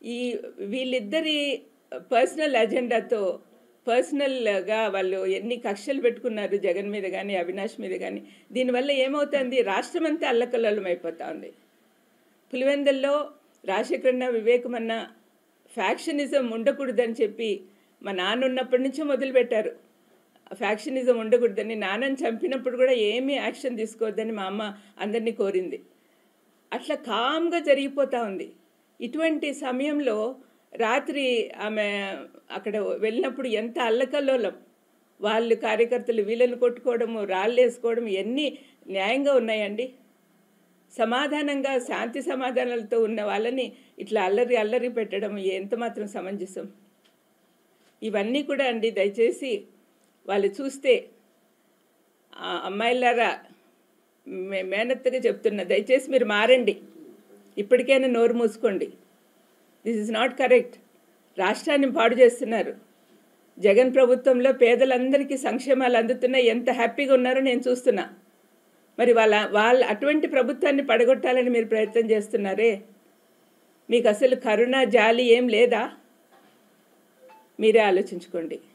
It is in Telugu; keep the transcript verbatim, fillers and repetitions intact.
ఈ వీళ్ళిద్దరి పర్సనల్ అజెండాతో పర్సనల్గా వాళ్ళు ఎన్ని కక్షలు పెట్టుకున్నారు జగన్ మీద కానీ అవినాష్ మీద కానీ, దీనివల్ల ఏమవుతుంది, రాష్ట్రం అంతా అల్లకల్లోలం అయిపోతా ఉంది. పులివెందుల్లో రాజశేఖరన్న వివేకమన్న ఫ్యాక్షనిజం ఉండకూడదని చెప్పి మా నాన్న ఉన్నప్పటి నుంచే మొదలుపెట్టారు. ఫ్యాక్షనిజం ఉండకూడదని, నాన్నని చంపినప్పుడు కూడా ఏమీ యాక్షన్ తీసుకోవద్దని మా అమ్మ అందరినీ కోరింది. అట్లా కామ్గా జరిగిపోతూ ఉంది. ఇటువంటి సమయంలో రాత్రి ఆమె అక్కడ వెళ్ళినప్పుడు ఎంత అల్లకల్లోలం, వాళ్ళు కార్యకర్తలు వీళ్ళని కొట్టుకోవడము, రాళ్ళు వేసుకోవడం ఎన్ని న్యాయంగా ఉన్నాయండి? సమాధానంగా శాంతి సమాధానాలతో ఉన్న వాళ్ళని ఇట్లా అల్లరి అల్లరి పెట్టడం ఎంత మాత్రం సమంజసం? ఇవన్నీ కూడా అండి దయచేసి వాళ్ళు చూస్తే, అమ్మాయిలారా మే మేనత్తగా చెప్తున్నా, దయచేసి మీరు మారండి, ఇప్పటికైనా నోరు మూసుకోండి. This is not correct. రాష్ట్రాన్ని పాడు చేస్తున్నారు. జగన్ ప్రభుత్వంలో పేదలందరికీ సంక్షేమాలు అందుతున్నాయి, ఎంత హ్యాపీగా ఉన్నారో నేను చూస్తున్నా. మరి వాళ్ళ వాళ్ళ అటువంటి ప్రభుత్వాన్ని పడగొట్టాలని మీరు ప్రయత్నం చేస్తున్నారే, మీకు అసలు కరుణ జాలి ఏం లేదా? మీరే ఆలోచించుకోండి.